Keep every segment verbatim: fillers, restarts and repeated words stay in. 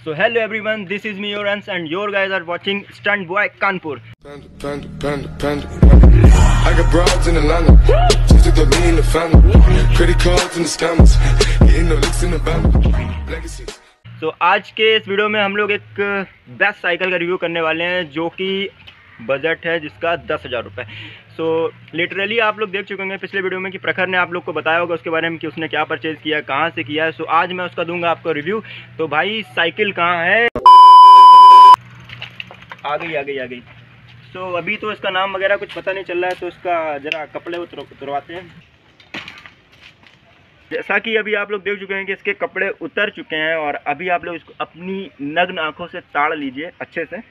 So hello everyone, this is me Yorans and your guys are watching Stunt Boy Kanpur. Panda, panda, panda, panda. I got broads in Atlanta, just took the lean in the family, credit cards and the scammers, getting no licks in the band, legacy. So आज के इस video में हम लोग एक best cycle का review करने वाले हैं जो कि बजट है जिसका दस हज़ार रुपये। सो लिटरली आप लोग देख चुके होंगे पिछले वीडियो में कि प्रखर ने आप लोग को बताया होगा उसके बारे में कि उसने क्या परचेज़ किया, कहाँ से किया है। सो आज मैं उसका दूंगा आपको रिव्यू। तो भाई साइकिल कहाँ है? आ गई आ गई आ गई। सो अभी तो इसका नाम वगैरह कुछ पता नहीं चल रहा है, तो इसका ज़रा कपड़े उतर उतरवाते हैं। जैसा कि अभी आप लोग देख चुके हैं कि इसके कपड़े उतर चुके हैं और अभी आप लोग इसको अपनी नग्न आंखों से ताड़ लीजिए अच्छे से।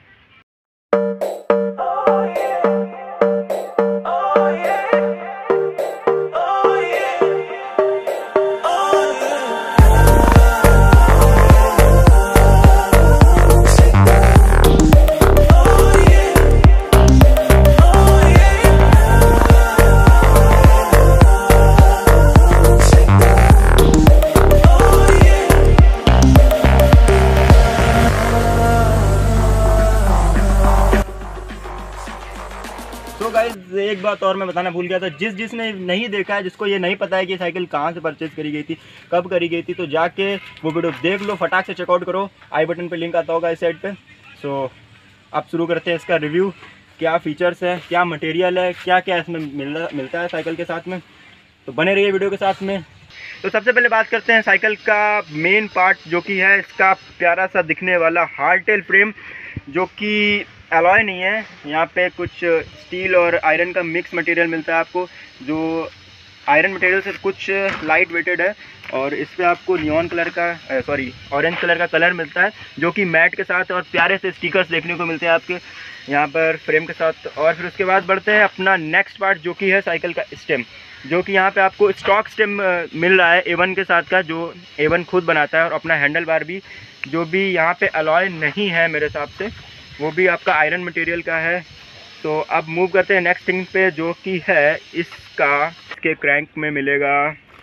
तो गाइस एक बात और मैं बताना भूल गया था, जिस जिसने नहीं देखा है, जिसको ये नहीं पता है कि साइकिल कहाँ से परचेज करी गई थी, कब करी गई थी, तो जाके वो वीडियो देख लो, फटाक से चेकआउट करो। आई बटन पे लिंक आता होगा इस साइड पे। सो अब शुरू करते हैं इसका रिव्यू। क्या फीचर्स है, क्या मटेरियल है, क्या क्या इसमें मिल मिलता है साइकिल के साथ में, तो बने रहिए वीडियो के साथ में। तो सबसे पहले बात करते हैं साइकिल का मेन पार्ट जो कि है इसका प्यारा सा दिखने वाला हार्ड टेल फ्रेम, जो कि अलॉय नहीं है। यहाँ पे कुछ स्टील और आयरन का मिक्स मटेरियल मिलता है आपको, जो आयरन मटेरियल से कुछ लाइट वेटेड है। और इस पर आपको नियॉन कलर का सॉरी ऑरेंज कलर का कलर मिलता है जो कि मैट के साथ, और प्यारे से स्टिकर्स देखने को मिलते हैं आपके यहाँ पर फ्रेम के साथ। और फिर उसके बाद बढ़ते हैं अपना नेक्स्ट पार्ट जो कि है साइकिल का स्टेम, जो कि यहाँ पे आपको स्टॉक स्टेम मिल रहा है ए वन के साथ का, जो ए वन खुद बनाता है। और अपना हैंडल बार भी जो भी यहाँ पे अलॉय नहीं है मेरे हिसाब से, वो भी आपका आयरन मटेरियल का है। तो अब मूव करते हैं नेक्स्ट थिंग पे जो कि है इसका इसके क्रैंक में मिलेगा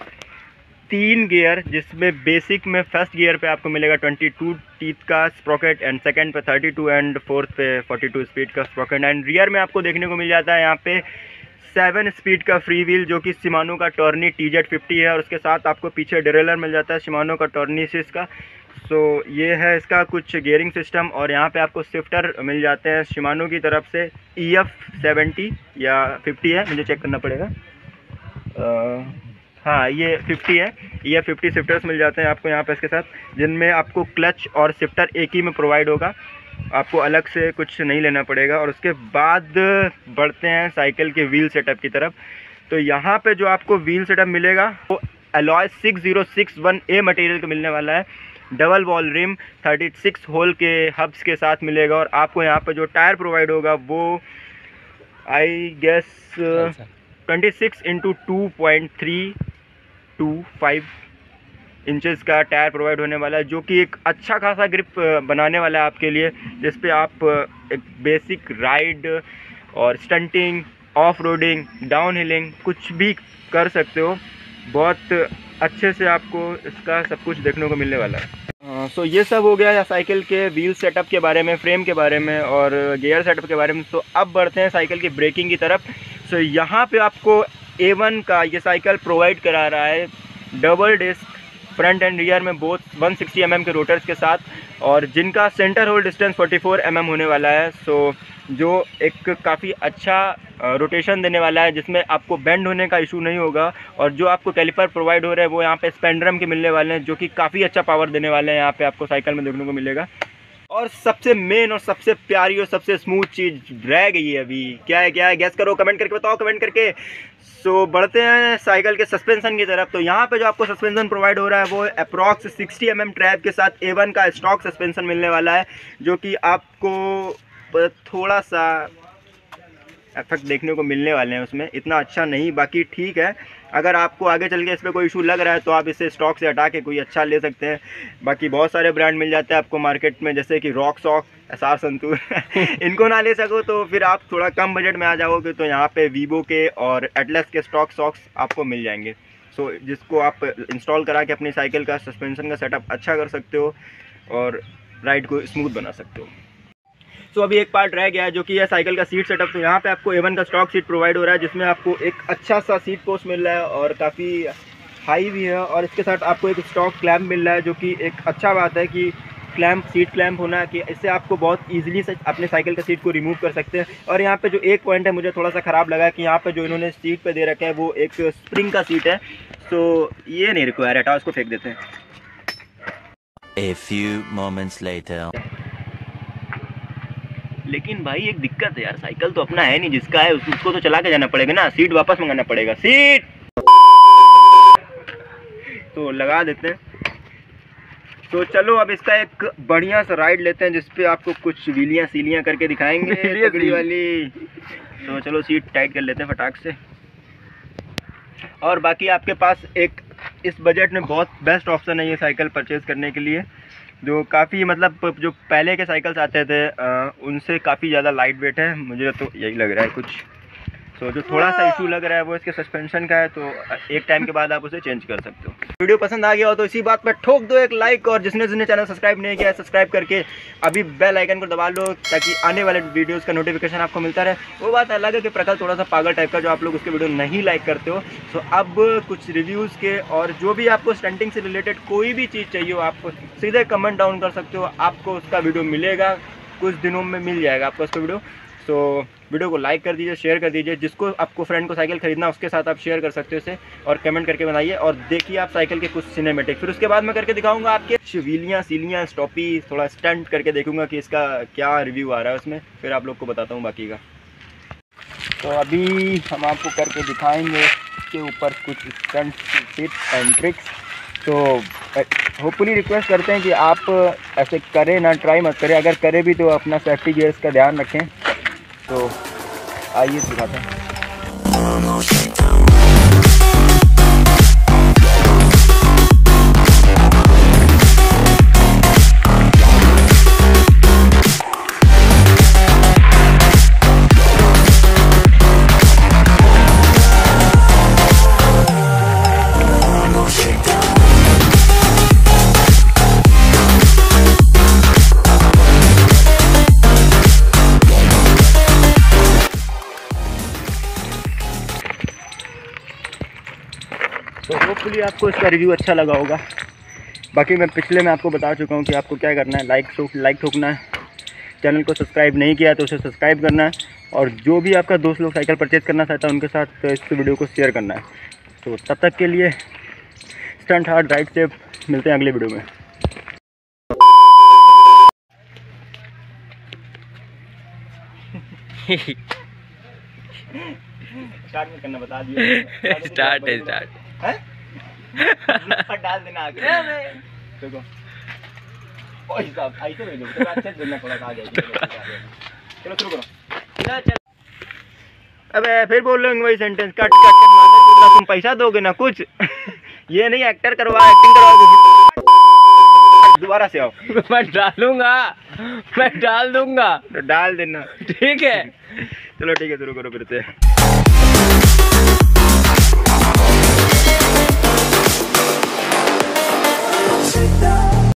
तीन गियर, जिसमें बेसिक में फर्स्ट गियर पे आपको मिलेगा बाईस टीथ का स्प्रॉकेट, एंड सेकंड पे बत्तीस एंड फोर्थ पे बयालीस स्पीड का स्प्रॉकेट। एंड रियर में आपको देखने को मिल जाता है यहाँ पे सेवन स्पीड का फ्री व्हील जो कि शिमानो का टॉर्नी टी जेड फिफ्टी है। और उसके साथ आपको पीछे डिरेलर मिल जाता है शिमानो का टॉर्नीसिस का। सो so, ये है इसका कुछ गियरिंग सिस्टम। और यहाँ पे आपको शिफ्टर मिल जाते हैं शिमानो की तरफ से, ई एफ सेवेंटी या फिफ्टी है, मुझे चेक करना पड़ेगा। आ, हाँ ये फिफ्टी है, ई एफ फिफ्टी शिफ्टर्स मिल जाते हैं आपको यहाँ पे इसके साथ, जिनमें आपको क्लच और शिफ्टर एक ही में प्रोवाइड होगा, आपको अलग से कुछ नहीं लेना पड़ेगा। और उसके बाद बढ़ते हैं साइकिल के व्हील सेटअप की तरफ। तो यहाँ पे जो आपको व्हील सेटअप मिलेगा वो alloy six zero six one A material का मिलने वाला है। डबल वॉल रिम छत्तीस होल के हब्स के साथ मिलेगा। और आपको यहाँ पे जो टायर प्रोवाइड होगा वो I guess twenty six into two point three two five inches का टायर प्रोवाइड होने वाला है, जो कि एक अच्छा खासा ग्रिप बनाने वाला है आपके लिए, जिस पे आप एक बेसिक राइड और stunting, off roading, down hilling कुछ भी कर सकते हो। बहुत अच्छे से आपको इसका सब कुछ देखने को मिलने वाला है। सो so, ये सब हो गया साइकिल के व्हील सेटअप के बारे में, फ्रेम के बारे में और गियर सेटअप के बारे में। तो अब बढ़ते हैं साइकिल की ब्रेकिंग की तरफ। सो so, यहाँ पे आपको ए वन का ये साइकिल प्रोवाइड करा रहा है double disc front and rear में both one sixty M M के रोटर्स के साथ, और जिनका centre hold distance forty four M M होने वाला है। सो so, जो एक काफ़ी अच्छा रोटेशन देने वाला है, जिसमें आपको बेंड होने का इशू नहीं होगा। और जो आपको कैलिपर प्रोवाइड हो रहे हैं वो यहाँ पे स्पेंड्रम के मिलने वाले हैं, जो कि काफ़ी अच्छा पावर देने वाले हैं यहाँ पे आपको साइकिल में देखने को मिलेगा। और सबसे मेन और सबसे प्यारी और सबसे स्मूथ चीज़ रह गई है अभी, क्या है क्या है गैस करो, कमेंट करके बताओ, कमेंट करके। सो so, बढ़ते हैं साइकिल के सस्पेंशन की तरफ। तो यहाँ पे जो आपको सस्पेंशन प्रोवाइड हो रहा है वो approx sixty M M trap के साथ ए वन का स्टॉक सस्पेंशन मिलने वाला है, जो कि आपको थोड़ा सा इफेक्ट देखने को मिलने वाले हैं उसमें, इतना अच्छा नहीं, बाकी ठीक है। अगर आपको आगे चल के इस पर कोई इशू लग रहा है तो आप इसे स्टॉक से हटा के कोई अच्छा ले सकते हैं। बाकी बहुत सारे ब्रांड मिल जाते हैं आपको मार्केट में, जैसे कि RockShox, S R Suntour इनको ना ले सको तो फिर आप थोड़ा कम बजट में आ जाओगे तो यहाँ पे वीवो के और एटलस के स्टॉक सॉक्स आपको मिल जाएंगे। सो जिसको आप इंस्टॉल करा के अपनी साइकिल का सस्पेंशन का सेटअप अच्छा कर सकते हो और राइड को स्मूथ बना सकते हो। सो so, अभी एक पार्ट रह गया है जो कि है साइकिल का सीट सेटअप। तो यहाँ पे आपको ए वन का स्टॉक सीट प्रोवाइड हो रहा है जिसमें आपको एक अच्छा सा सीट पोस्ट मिल रहा है और काफ़ी हाई भी है, और इसके साथ आपको एक स्टॉक क्लैम्प मिल रहा है जो कि एक अच्छा बात है कि क्लैम्प सीट क्लैम्प होना कि इससे आपको बहुत ईजिली से अपने साइकिल का सीट को रिमूव कर सकते हैं। और यहाँ पे जो एक पॉइंट है मुझे थोड़ा सा ख़राब लगा कि यहाँ पे जो इन्होंने सीट पे दे रखा है वो एक स्प्रिंग का सीट है, तो ये नहीं रिक्वायर है, उसको फेंक देते हैं। A few moments later. लेकिन भाई एक दिक्कत है यार, साइकिल तो अपना है नहीं, जिसका है उसको तो चला के जाना पड़ेगा ना, सीट वापस मंगाना पड़ेगा। सीट तो लगा देते हैं। तो चलो अब इसका एक बढ़िया सा राइड लेते हैं जिसपे आपको कुछ व्हीलियाँ सीलियाँ करके दिखाएंगे तगड़ी वाली। तो चलो सीट टाइट कर लेते हैं फटाक से। और बाकी आपके पास एक इस बजट में बहुत बेस्ट ऑप्शन है ये साइकिल परचेज़ करने के लिए, जो काफ़ी मतलब जो पहले के साइकिल्स आते थे आ, उनसे काफ़ी ज़्यादा लाइट वेट है, मुझे तो यही लग रहा है कुछ। तो जो थोड़ा सा इशू लग रहा है वो इसके सस्पेंशन का है, तो एक टाइम के बाद आप उसे चेंज कर सकते हो। वीडियो पसंद आ गया हो तो इसी बात पर ठोक दो एक लाइक, और जिसने जिसने चैनल सब्सक्राइब नहीं किया है सब्सक्राइब करके अभी बेल आइकन को दबा लो ताकि आने वाले वीडियोस का नोटिफिकेशन आपको मिलता रहे। वो बात अलग है कि प्रकल थोड़ा सा पागल टाइप का, जो आप लोग उसके वीडियो नहीं लाइक करते हो। तो अब कुछ रिव्यूज़ के और जो भी आपको स्टंटिंग से रिलेटेड कोई भी चीज़ चाहिए हो आप सीधे कमेंट डाउन कर सकते हो, आपको उसका वीडियो मिलेगा, कुछ दिनों में मिल जाएगा आपको उसका वीडियो। तो वीडियो को लाइक कर दीजिए, शेयर कर दीजिए, जिसको आपको फ्रेंड को साइकिल खरीदना उसके साथ आप शेयर कर सकते हो इसे, और कमेंट करके बनाइए और देखिए आप साइकिल के कुछ सिनेमेटिक। फिर उसके बाद मैं करके दिखाऊंगा आपके व्हीलियाँ सीलियाँ स्टॉपी, थोड़ा स्टंट करके देखूंगा कि इसका क्या रिव्यू आ रहा है उसमें, फिर आप लोग को बताता हूँ बाकी का। तो अभी हम आपको करके दिखाएंगे इसके ऊपर कुछ स्टंट टिप्स एंड ट्रिक्स। तो होपफुली रिक्वेस्ट करते हैं कि आप ऐसे करें ना, ट्राई मत करें, अगर करें भी तो अपना सेफ्टी गियर्स का ध्यान रखें। तो आइए दिखाते हैं। तो होपफुली आपको इसका रिव्यू अच्छा लगा होगा। बाकी मैं पिछले में आपको बता चुका हूँ कि आपको क्या करना है, लाइक लाइक ठोकना है, चैनल को सब्सक्राइब नहीं किया तो उसे सब्सक्राइब करना है, और जो भी आपका दोस्त लोग साइकिल परचेज़ करना चाहता है उनके साथ इस वीडियो को शेयर करना है। तो तब तक के लिए स्टंट हार्ड राइड से मिलते हैं अगले वीडियो में। स्टार्ट में करना बता दिया। स्टार्ट है स्टार्ट है डाल देना आगे। देखो ओए साहब ऐसे भेजो, थोड़ा अच्छे से देना, थोड़ा आ जाएगा। चलो शुरू करो। अबे फिर बोल रहे हो वही सेंटेंस, कट कट कट मार। तुम पैसा दोगे ना कुछ ये नहीं एक्टर करवा, एक्टिंग करवाओगे। दोबारा से आओ। मैं डालूंगा, मैं डाल दूंगा। तो डाल देना, ठीक है। चलो ठीक है, शुरू करो फिर से।